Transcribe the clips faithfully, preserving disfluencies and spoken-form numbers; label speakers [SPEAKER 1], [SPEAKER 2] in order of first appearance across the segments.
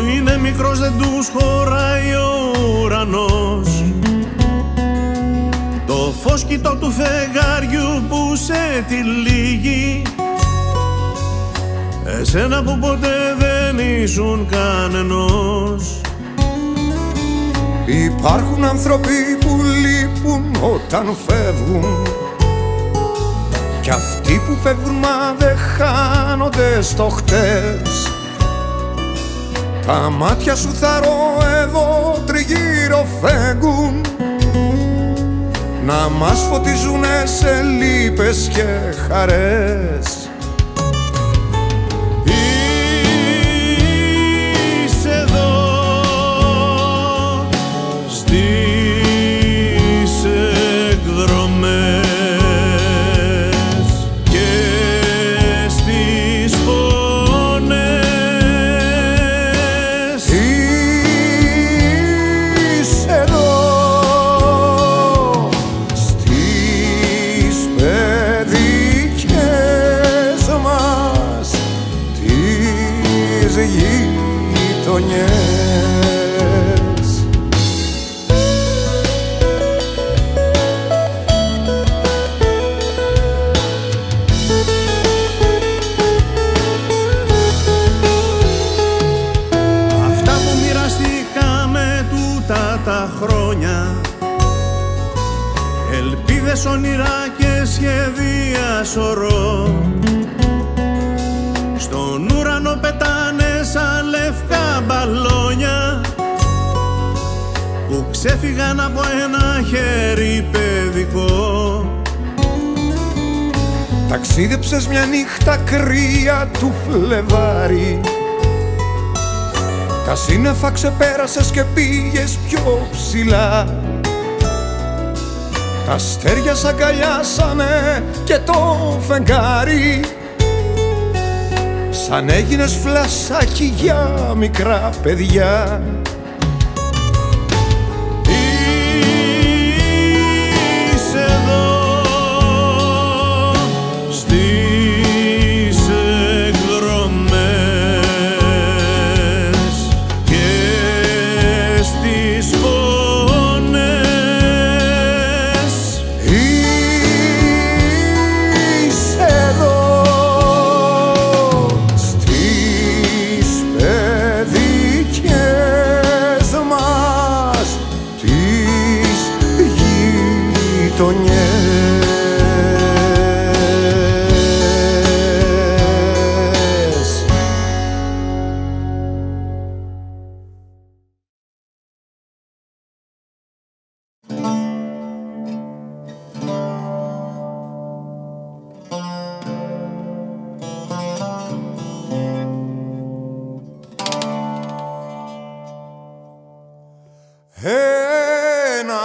[SPEAKER 1] είναι μικρός δεν τους χωράει ο ουρανός. Το φως κοιτώ του φεγγάριου που σε τυλίγει, εσένα που ποτέ δεν ήσουν κανενός.
[SPEAKER 2] Υπάρχουν άνθρωποι που λείπουν όταν φεύγουν, κι αυτοί που φεύγουν μα δεν χάνονται στο χτες. Τα μάτια σου θαρώ εδώ τριγύρω φέγγουν, να μας φωτίζουνε σε λύπες και χαρές.
[SPEAKER 1] Ελπίδες, όνειρα και σχέδια σωρό, στον ουρανό πετάνε σαν λευκά μπαλόνια που ξέφυγαν από ένα χέρι παιδικό.
[SPEAKER 2] Ταξίδεψες μια νύχτα κρύα του Φλεβάρι, τα σύννεφα ξεπέρασες και πήγες πιο ψηλά. Τα αστέρια σ' αγκαλιάσανε και το φεγγάρι, σαν έγινες φλασάκι για μικρά παιδιά.
[SPEAKER 1] Είσαι εδώ στις εκδρομές και στις
[SPEAKER 2] ένα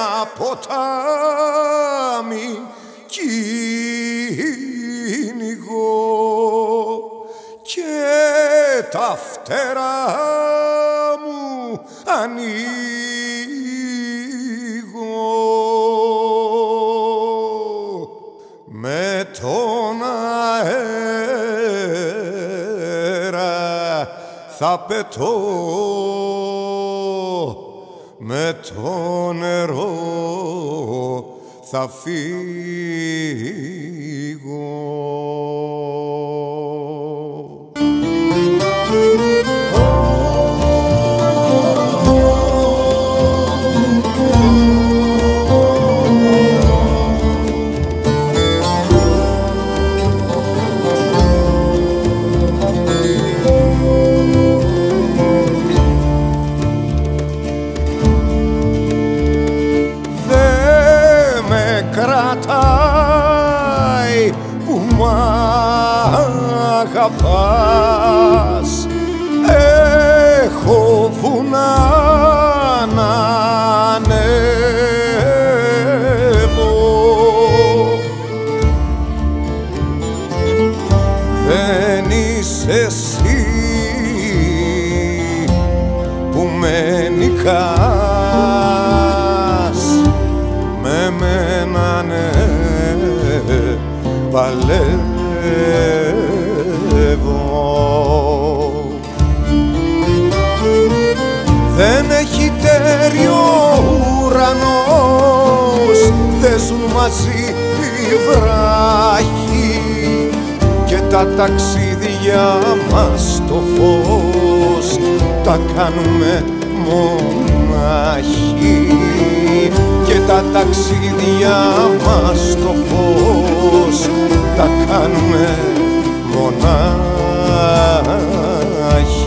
[SPEAKER 2] ποτάμι κυνηγώ και τα φτερά μου ανοίγω, με τον αέρα θα πετώ, με το νερό θα φύγω. Κρατάει που μ' αγαπάς, έχω βουνά να ανέβω, δεν είσαι εσύ που με νικάς, με μένα ναι παλεύω. μαζί οι βράχοι και τα ταξίδια μας στο φως τα κάνουμε μονάχοι και τα ταξίδια μας στο φως τα κάνουμε μονάχοι.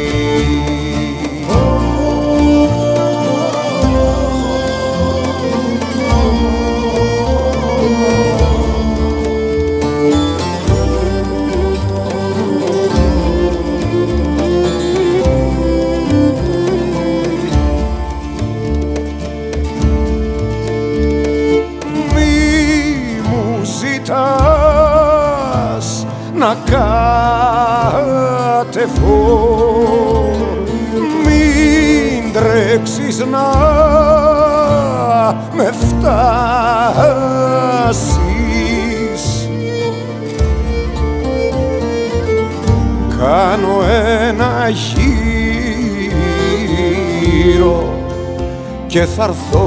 [SPEAKER 2] Να κατεβώ, μην τρέξεις να με φτάσεις. Κάνω ένα γύρο και θα έρθω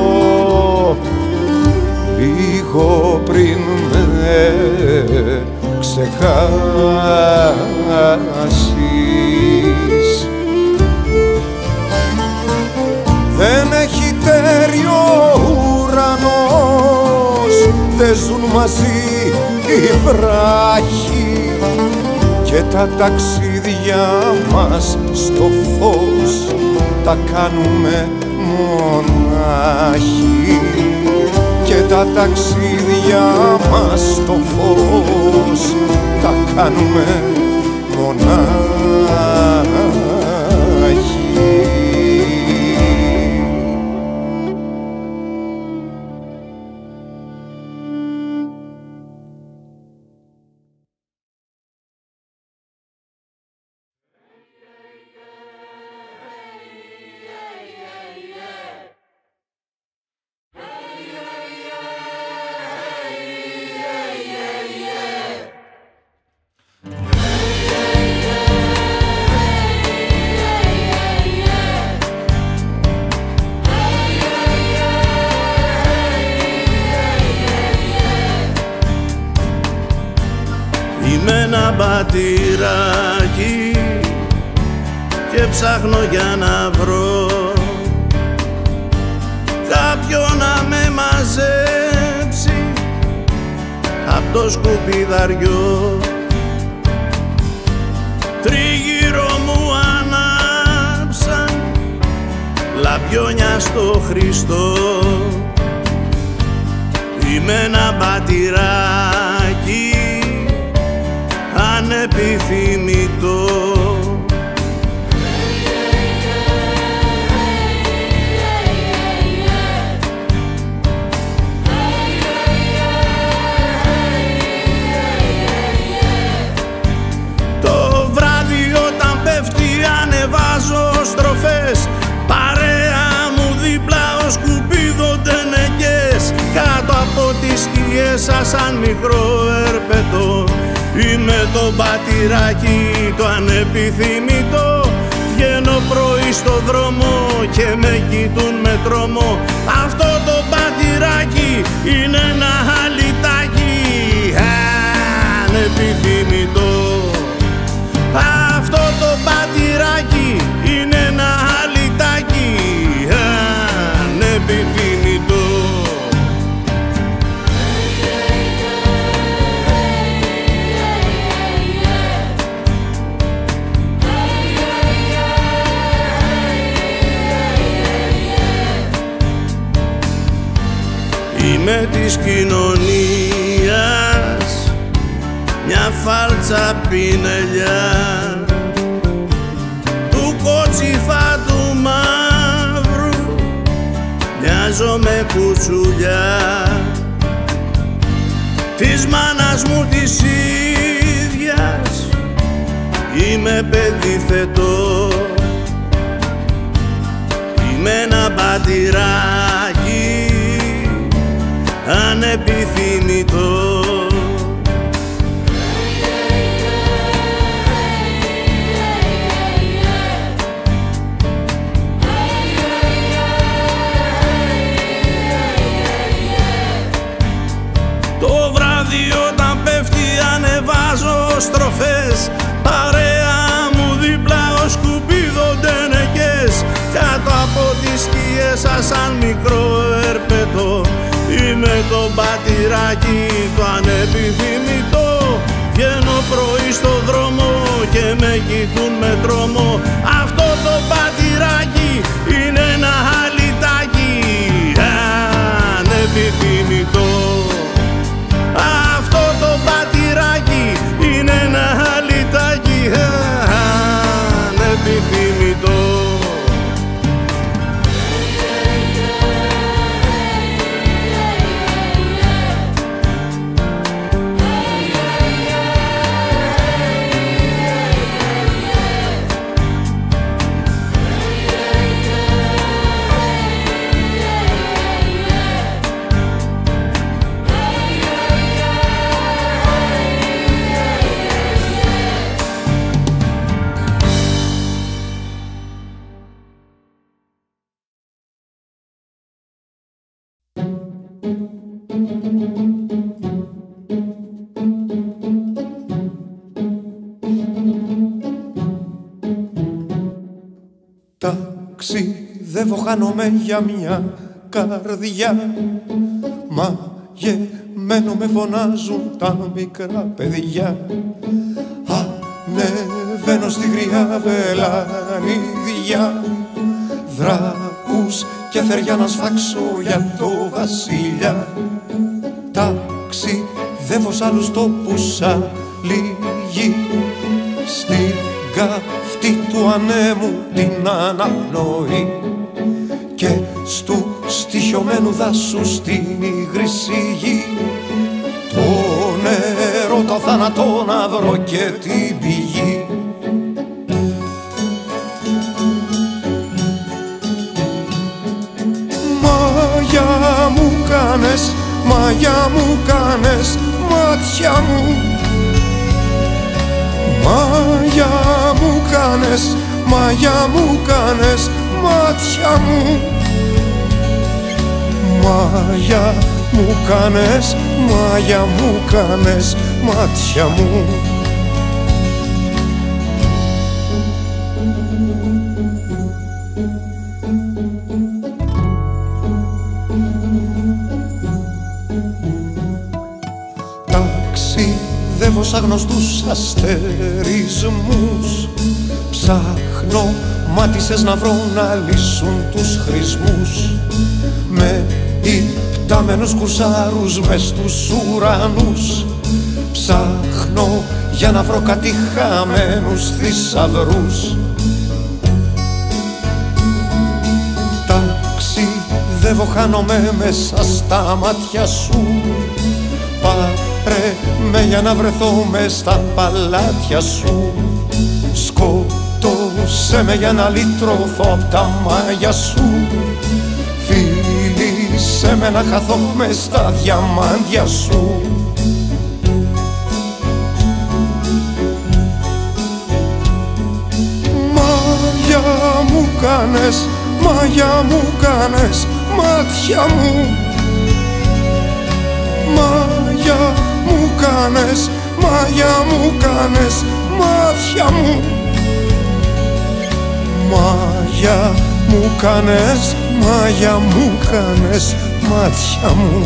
[SPEAKER 2] λίγο πριν με ξεχάσεις. Δεν έχει τέριο ουρανός, δεν ζουν μαζί οι βράχοι και τα ταξίδια μας στο φως τα κάνουμε μονάχοι και τα ταξίδια μας στο φως τα κάνουμε μονάχοι.
[SPEAKER 1] Είμαι ένα μπατηράκι και ψάχνω για να βρω κάποιον να με μαζέψει απ' το σκουπιδαριό. Τριγύρω μου ανάψαν λαμπιόνια στο Χριστό. Είμαι ένα μπατηράκι ανεπιθυμητό. Το βράδυ όταν πέφτει ανεβάζω στροφές, παρέα μου δίπλα ως σκουπίδο τενεκές, κάτω από τις σκιές σας σαν μικρό ερπετό. Είμαι το μπατηράκι το ανεπιθυμητό, βγαίνω πρωί στο δρόμο και με κοιτούν με τρόμο. Αυτό το μπατηράκι είναι ένα αλυτάκι ανεπιθυμητό. Αυτό το μπατηράκι είναι ένα αλυτάκι ανεπιθυμητό. Είμαι της κοινωνίας μια φάλτσα πινελιά του κότσιφα του μαύρου, μοιάζω με κουτσουλιά της μάνας μου της ίδιας. Είμαι παιδί θετό, είμαι ένα μπατηράκι ανεπιθυμητό. στροφές, παρέα μου δίπλα ως σκουπίδοντενεκές. Κάτω από τις σκιές σας σαν μικρό ερπετό, είμαι το πατηράκι το ανεπιθυμητό. Βγαίνω πρωί στο δρόμο και με κοιτούν με τρόμο. Αυτό το πατηράκι είναι ένα αλυτάκι ανεπιθυμητό. Αυτό το πατηράκι είναι ένα αλυτάκι ανεπιθυμητό.
[SPEAKER 2] Ταξιδεύω, χάνομαι για μια καρδιά. Μαγεμένο με φωνάζουν τα μικρά παιδιά. Ανεβαίνω στη γριά βελανίδια. Δράκους και θεριά να σφάξω για το βασιλιά. Ταξιδεύω σ' άλλους τόπους άλλη γη. Στην καυτή του ανέμου την αναπνοή και στου στοιχειωμένου δάσου στην υγρήση γη. Το νερό, το θάνατο να βρω και την πηγή. Μάγια μου κάνες, μάγια μου κάνες, μάτια μου. Μάγια μου κάνες, μάγια μου κάνες, μάτια μου. Μάγια μου κάνες, μάγια μου κάνες, μάτια μου. Ταξιδεύω σαν γνωστούς αστερισμούς. Ψάχνω μάτισες να βρω να λύσουν τους χρησμούς. Με υπτάμενους κουρσάρους μες στους ουρανούς. Ψάχνω για να βρω κάτι χαμένους θησαυρούς. Ταξιδεύω, χάνομαι μέσα στα μάτια σου. Πάρε με για να βρεθώ μες στα παλάτια σου. Σκότωσέ με για να λυτρωθώ απ' τα μάγια σου. Φίλησέ με να χαθώ μες στα διαμάντια σου. Μάγια μου κάνες, μάγια μου κάνες, μάτια μου. Μάγια μου κάνες, μάγια μου κάνες, μάτια μου. Μάγια μου κάνες, μάγια μου κάνες, μάτια μου.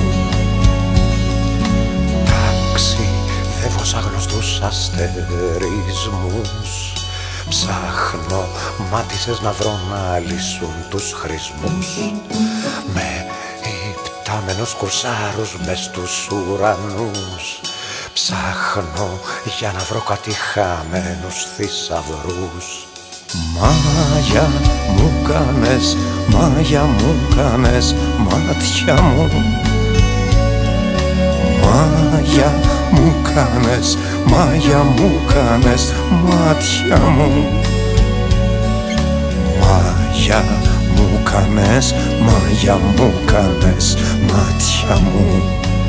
[SPEAKER 2] Ταξιδεύω σαν γνωστούς αστερισμούς. Ψάχνω μάτισες να βρω να λύσουν τους χρησμούς. Με υπτάμενους κουρσάρους μες στους ουρανούς. Ψάχνω για να βρω κάτι χαμένους θησαυρούς. Μάγια μου κάνες, μάγια μου κάνες, μάτια μου. Μάγια μου κάνες, μάγια μου κάνες, μάτια μου. Μάγια μου κάνες, μάγια μου κάνες, μάτια μου.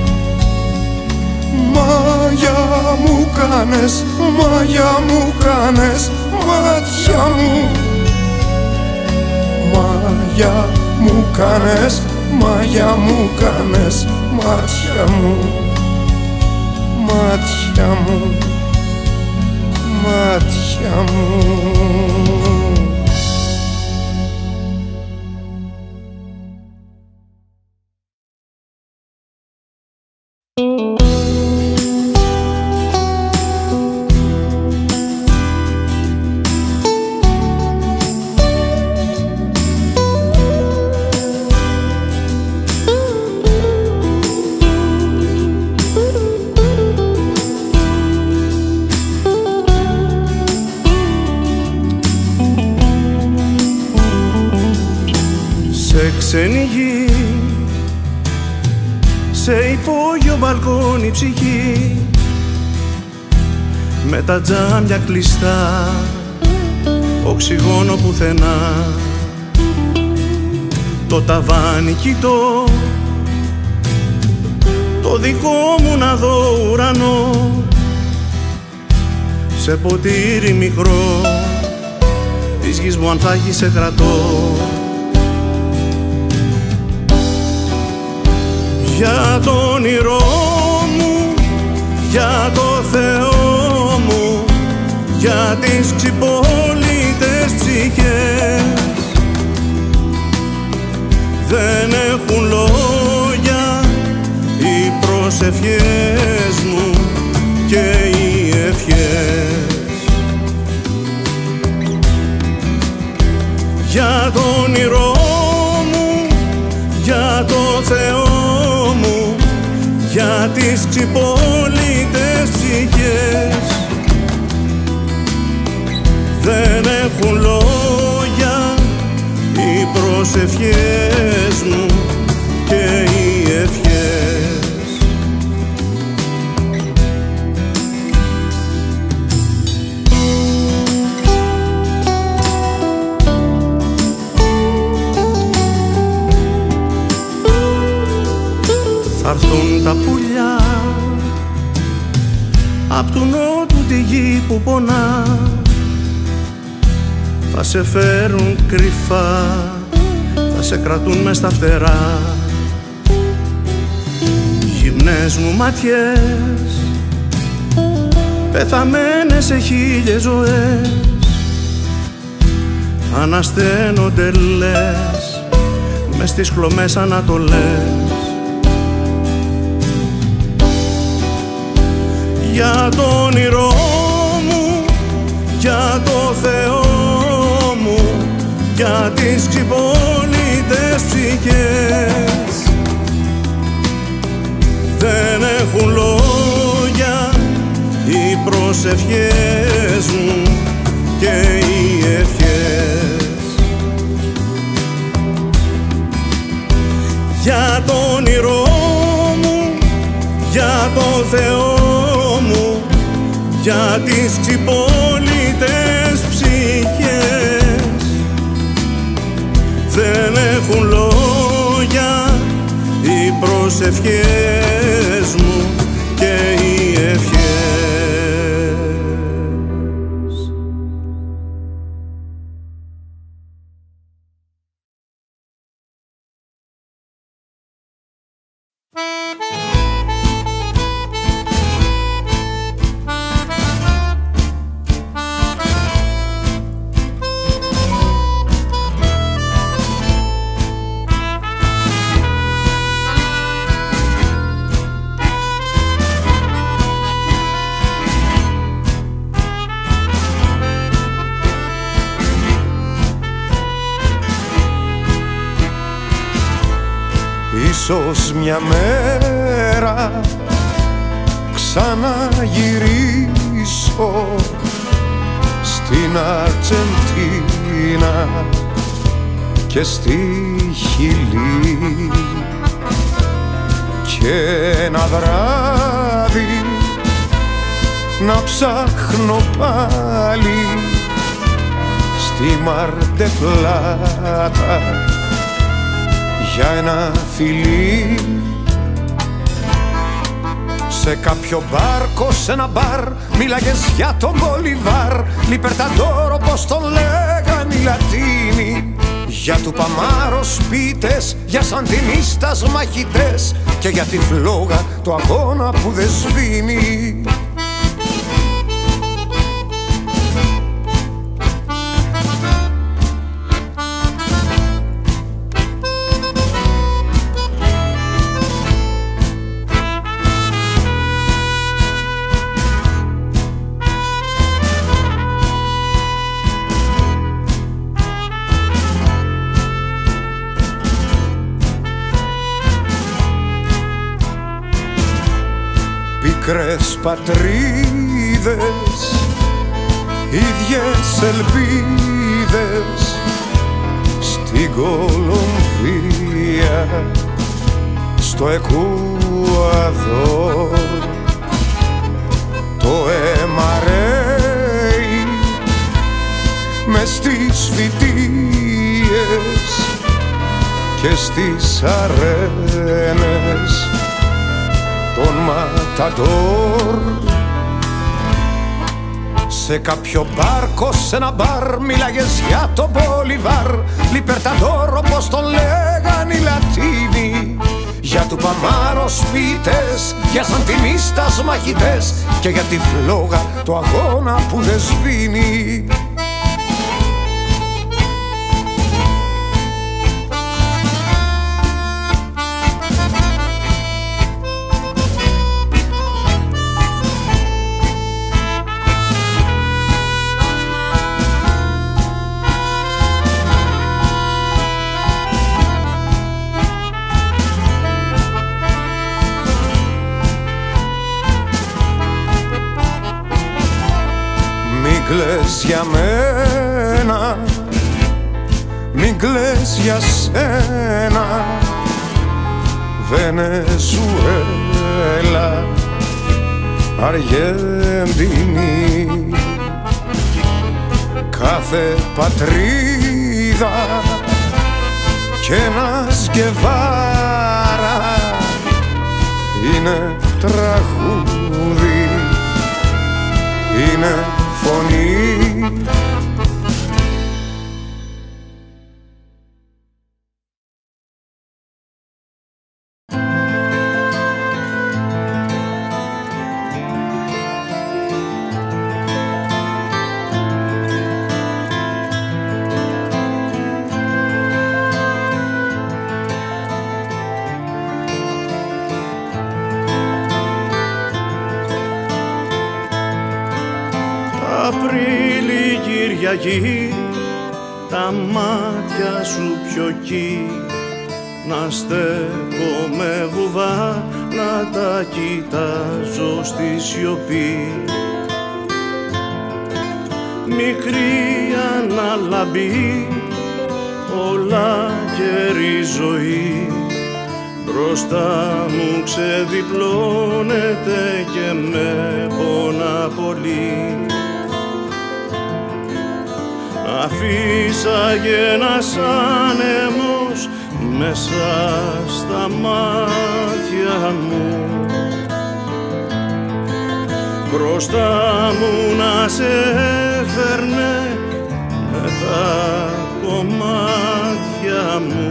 [SPEAKER 2] Μάγια μου κάνες, μάγια μου κάνες, μάτια μου. Μάγια μου κάνες, μάγια μου κάνες, μάτια μου. Μάτια μου. μάτια μου.
[SPEAKER 1] Ξένη γη, σε υπόγειο μπαλκόνι ψυχή, με τα τζάμια κλειστά, οξυγόνο πουθενά. Το ταβάνι κοιτώ, το δικό μου να δω ουρανό, σε ποτήρι μικρό, της γης μου αν θα έχει σε κρατώ. Για το όνειρό μου, για το Θεό μου, για τις ξυπόλυτες ψυχές. Δεν έχουν λόγια οι προσευχές μου και οι ευχές. Για το όνειρό μου, για το Θεό μου, για τις ξυπόλυτες ψυχές. Δεν έχουν λόγια οι προσευχές μου και οι ευχές. Θa'ρθούν τα πουλιά απ' του νότου τη γη που πονά, θα σε φέρουν κρυφά, θα σε κρατούν μες στα φτερά. Γυμνές μου ματιές, πεθαμένες σε χίλιες ζωές, ανασταίνονται λες μες στις χλωμές ανατολές. Για το όνειρό μου, για το Θεό μου, για τις ξυπόλυτες ψυχές. Δεν έχουν λόγια οι προσευχές μου και οι ευχές. Για το όνειρό μου, για το Θεό μου, για τις ξυπόλυτες ψυχές. Δεν έχουν λόγια οι προσευχές μου και οι ευχές.
[SPEAKER 2] Ίσως μια μέρα ξαναγυρίσω στην Αργεντίνα και στη Χιλή, και ένα βράδυ να ψάχνω πάλι στη Μαρντεπλάτα για ένα φιλί. Σε κάποιο μπάρκο, σε ένα μπαρ, μίλαγες για τον Μπολιβάρ, Λιπερταντόρο πως τον λέγαν οι Λατίνοι, για του Παμάρος πίτες, για σαντινίστας μαχητές και για τη φλόγα το αγώνα που δεν σβήνει. μικρές πατρίδες, ίδιες ελπίδες στην Κολομβία, στο Εκουαδόρ. Το αίμα ρέει μες στις φοιτίες και στις αρένες των ματαντόρ. Σε κάποιο μπάρκο, σε ένα μπαρ, μίλαγες για τον Μπολιβάρ, Λιπερταντόρ όπως τον λέγαν οι Λατίνοι, για του Παμάρος ποιητές, για σαντινίστας μαχητές και για τη φλόγα το αγώνα που δεν σβήνει. Μην κλαις για μένα, μην κλαις για σένα, Βενεζουέλα, Αργεντινή. Κάθε πατρίδα κι ένας Γκεβάρα είναι τραγούδι, είναι φωνή.
[SPEAKER 1] Απρίλη Κυριακή, τα μάτια σου πιο εκεί, να στέκομαι βουβά, να τα κοιτάζω στη σιωπή. Μικρή αναλαμπή, όλα καιρή ζωή, μπροστά μου ξεδιπλώνεται και με πονά πολύ. Αφήσαγε ένας άνεμος μέσα στα μάτια μου, μπροστά μου να σε έφερνε με τα κομμάτια μου.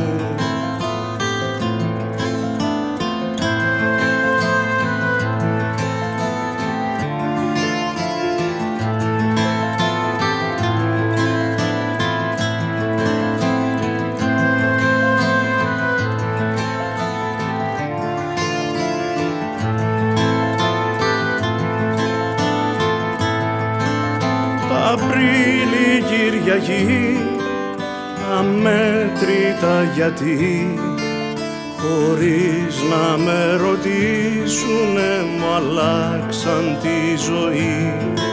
[SPEAKER 1] Απρίλη Κυριακή, αμέτρητα γιατί, χωρίς να με ρωτήσουνε μου αλλάξαν τη ζωή.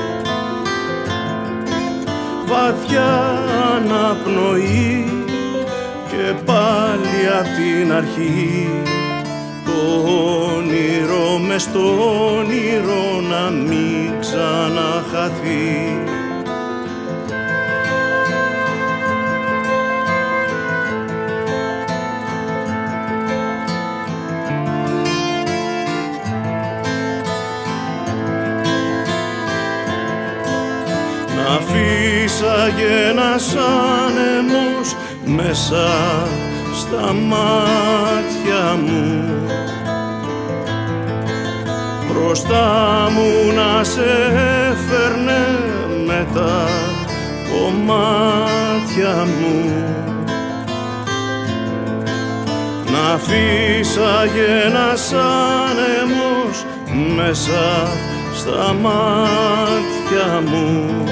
[SPEAKER 1] Βαθιά αναπνοή και πάλι απ' την αρχή, το όνειρο μες στο όνειρο να μην ξαναχαθεί. Αφήσαγε ένας άνεμος μέσα στα μάτια μου, μπροστά μου να σε έφερνε με τα κομμάτια μου. Να αφήσαγε ένας άνεμος μέσα στα μάτια μου,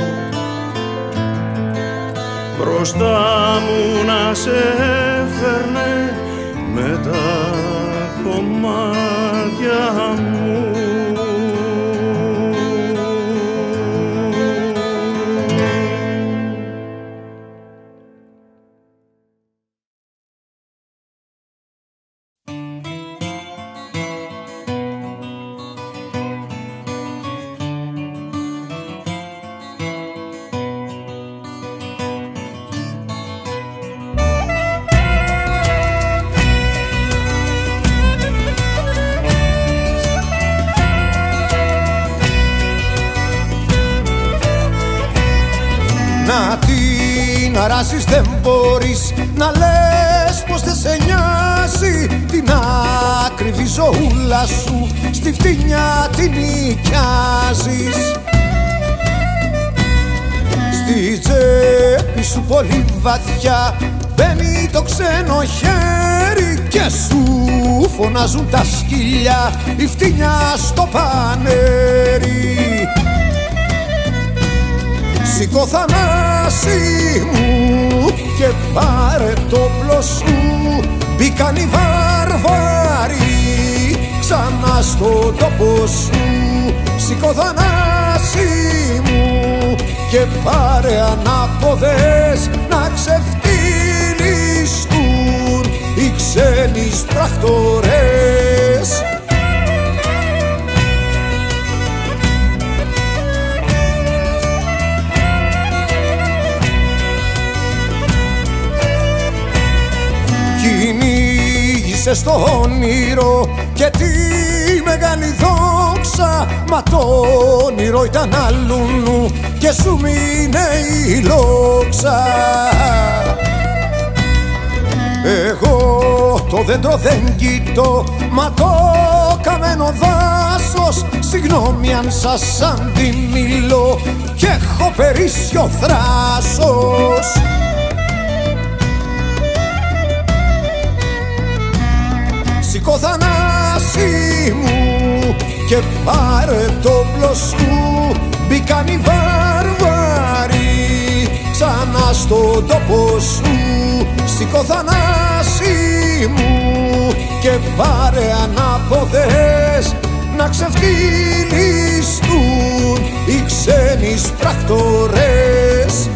[SPEAKER 1] μπροστά μου να σε έφερνε με τα κομμάτια μου.
[SPEAKER 2] αλλάζεις, δεν μπορείς να λες πως δεν σε νοιάζει. Την άκριβη ζωούλα σου στη φτηνιά την νοικιάζεις. Στη τσέπη σου πολύ βαθιά μπαίνει το ξένο χέρι και σου φωνάζουν τα σκυλιά, η φτηνιά στο πανέρι. Σηκώ Θανάση μου και πάρε το όπλο σου, μπήκαν οι βάρβαροι ξανά στον τόπο σου. Σηκώ Θανάση μου και πάρε ανάποδες να ξεφτυλιστούν οι ξένοι σπράχτορες. Κυνήγησες το όνειρο και τη μεγάλη δόξα, μα το όνειρο ήταν αλλού και σου μείνε η λόξα. Εγώ το δέντρο δεν κοιτώ, μα το καμένο δάσος, συγγνώμη αν σας αντιμιλώ και έχω περίσσιο θράσος. Σηκώ Θανάση μου και πάρε το όπλο σου, μπήκαν οι βάρβαροι ξανά στον τόπο σου. Σηκώ Θανάση μου και πάρε ανάποδες να ξεφτυλιστούν οι ξένοι σπράχτορες.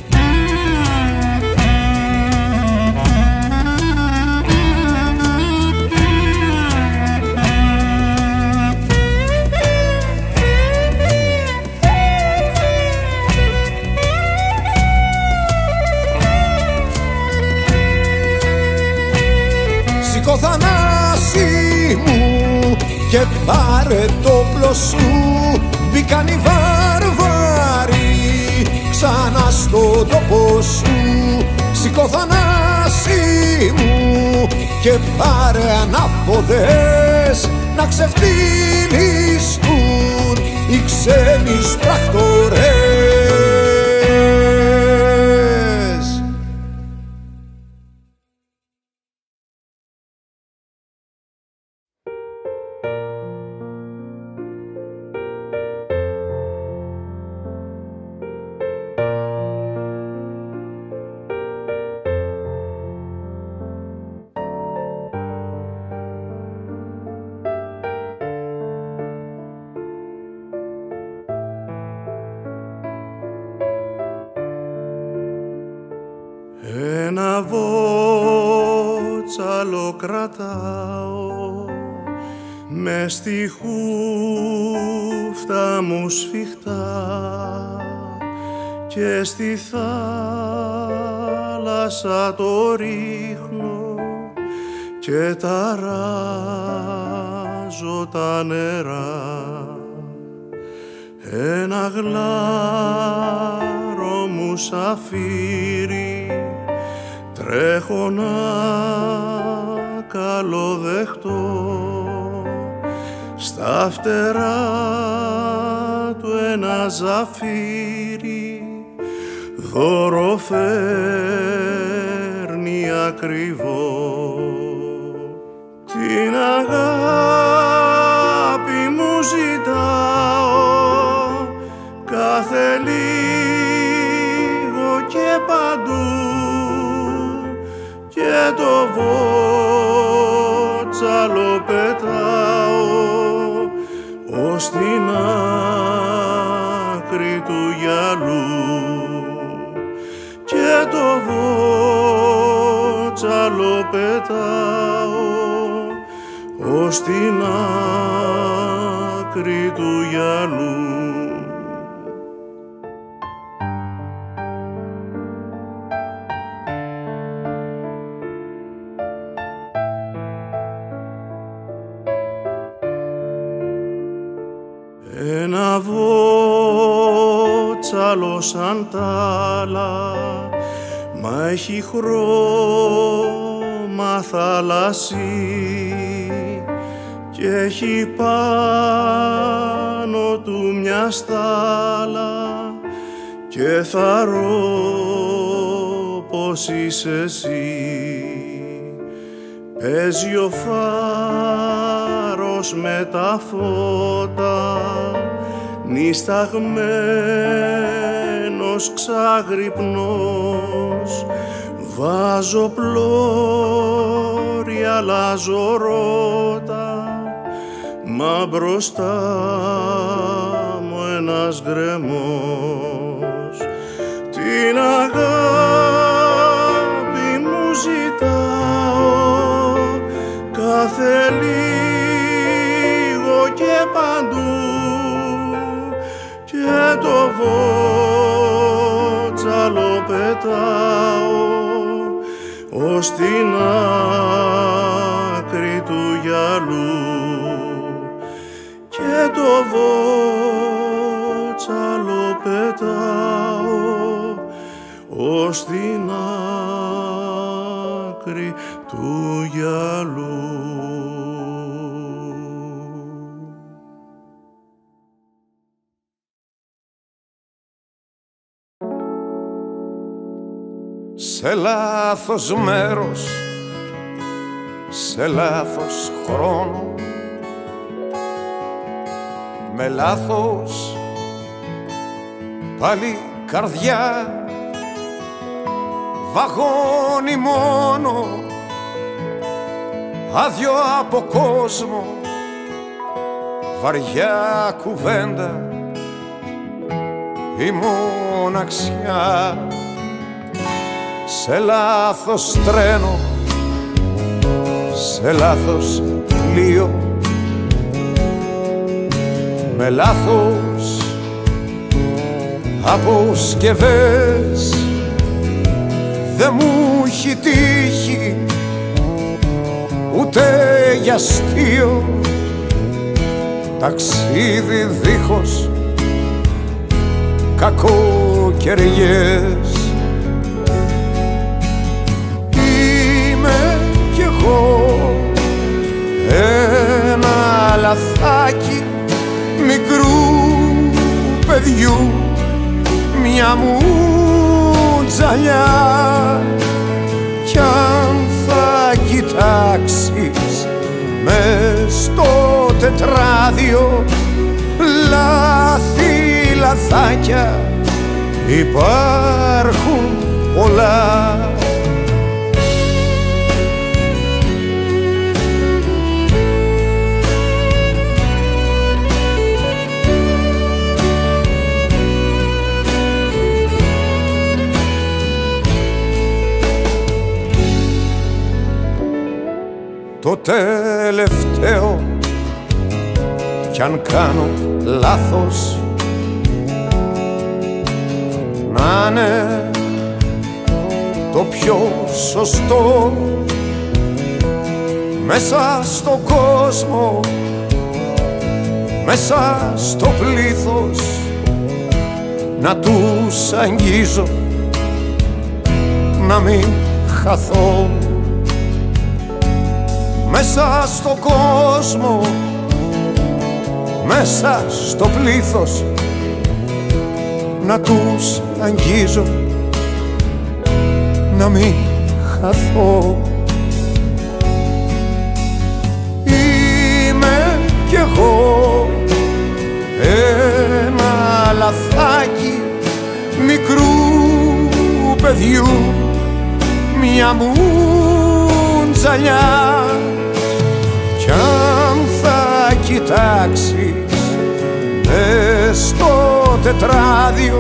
[SPEAKER 2] Σηκώ Θανάση μου και πάρε το όπλο σου, μπήκαν οι βάρβαροι ξανά στον τόπο σου. Σηκώ Θανάση μου και πάρε ανάποδες να ξεφτυλιστούν οι ξένοι σπράχτορες.
[SPEAKER 1] Ένα βότσαλο κρατάω μες στη χούφτα μου σφιχτά και στη θάλασσα το ρίχνω και ταράζω τα νερά. Ένα γλάρο μου σαφύρι τρέχω να καλοδεχτώ, στα φτερά του ένα ζαφύρι δώρο φέρνει ακριβό. Την αγάπη μου ζητάω κάθε λίγο και παντού και το βότσαλο πετάω ως την άκρη του γυαλού και το βότσαλο πετάω ως την άκρη του γυαλού. Ένα βότσαλο σαν τ' άλλα, μ' μα έχει χρώμα θαλασσί και έχει πάνω του μια στάλα και θα ρω πως είσαι εσύ. Παίζει ο φάρος με τα φώτα, νησταγμένος ξαγρυπνός, βάζω πλώρη, αλλάζω ρότα, μα μπροστά μου ένας γκρεμός. Την αγάπη μου ζητάω κάθε λίγο και παντού και το βότσαλο πετάω ως την άκρη του γυαλού και το βότσαλο πετάω ως την άκρη του γυαλού.
[SPEAKER 2] Σε λάθος μέρος, σε λάθος χρόνο, με λάθος πάλι καρδιά, βαγόνι μόνο, άδειο από κόσμο, βαριά κουβέντα, η μοναξιά. Σε λάθος τρένο, σε λάθος πλοίο, με λάθος αποσκευές, δε μου έχει τύχει ούτε για αστείο ταξίδι δίχως κακοκαιριές. Είμαι κι εγώ ένα λαθάκι μικρού παιδιού, μια μου τζαλιά, κι αν θα κοιτάξεις μες στο τετράδιο λάθη λαθάκια υπάρχουν πολλά. Το τελευταίο κι αν κάνω λάθος να είναι το πιο σωστό μέσα στον κόσμο, μέσα στο πλήθος να τους αγγίζω, να μην χαθώ. Μέσα στον κόσμο, μέσα στο πλήθος να τους αγγίζω, να μην χαθώ. Είμαι κι εγώ ένα λαθάκι μικρού παιδιού, μια μου τζαλιά, κι αν θα κοιτάξεις μες στο τετράδιο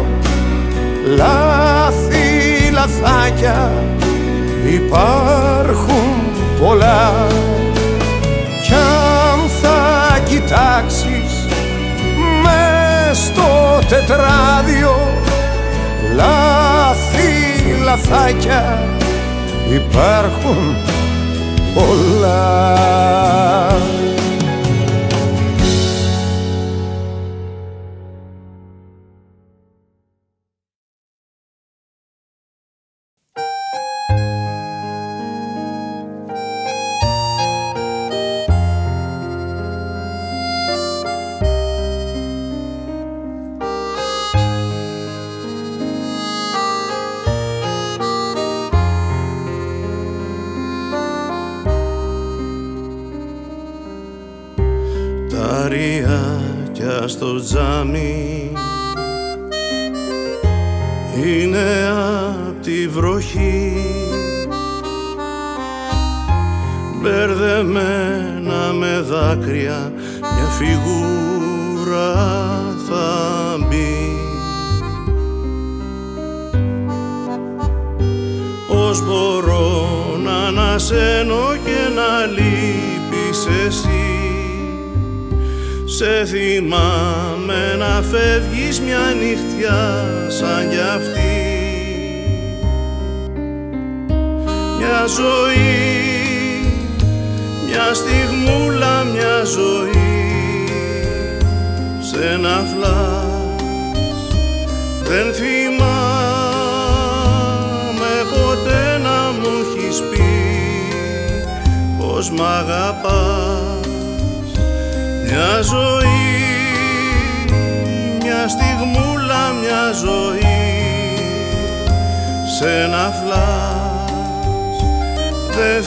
[SPEAKER 2] λάθη λαθάκια υπάρχουν πολλά. Κι αν θα κοιτάξεις μες στο τετράδιο λάθη λαθάκια υπάρχουν πολλά.
[SPEAKER 1] μακριά κι ας το τζάμι είναι απ' τη βροχή, μπερδεμένα με δάκρυα μια φιγούρα θα μπει. Πώς μπορώ να ανασένω και να λείπεις εσύ, σε θυμάμαι να φεύγεις μια νυχτιά σαν κι αυτή. Μια ζωή, μια στιγμούλα, μια ζωή σε ένα φλας. Δεν θυμάμαι ποτέ να μου έχεις πει πως μ' αγαπάς. Μια ζωή, μια στιγμούλα, μια ζωή σε ένα φλας. Δεν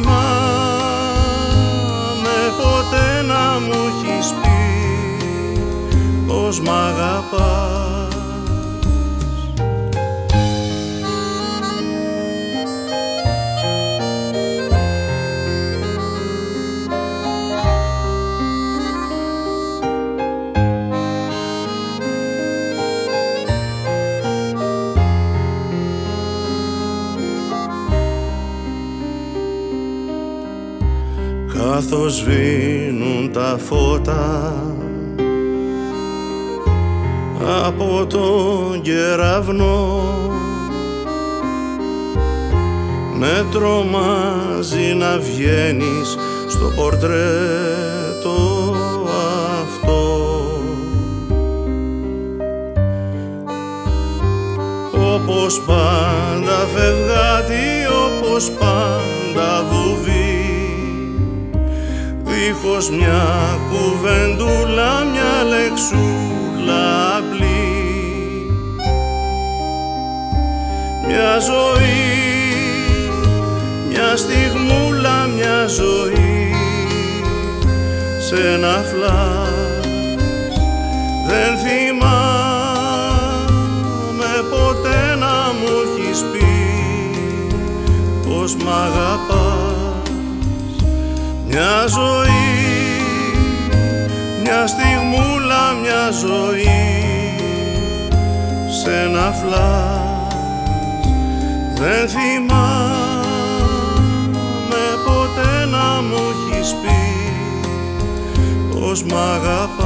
[SPEAKER 1] θυμάμαι ποτέ να μου έχεις πει πως μ' αγαπάς. Καθώς σβήνουν τα φώτα από τον κεραυνό, με τρομάζει να βγαίνεις στο πορτρέτο αυτό. Όπως πάντα φευγάτη, όπως πάντα βουβή, δίχως μια κουβεντούλα, μια λεξούλα απλή. Μια ζωή, μια στιγμούλα, μια ζωή σε ένα φλας. Δεν θυμάμαι ποτέ να μου έχεις πει πως μ' αγαπάς. Μια ζωή, μια στιγμούλα, μια ζωή σε ένα φλας. Δεν θυμάμαι ποτέ να μου έχεις πει πως μ' αγαπάς.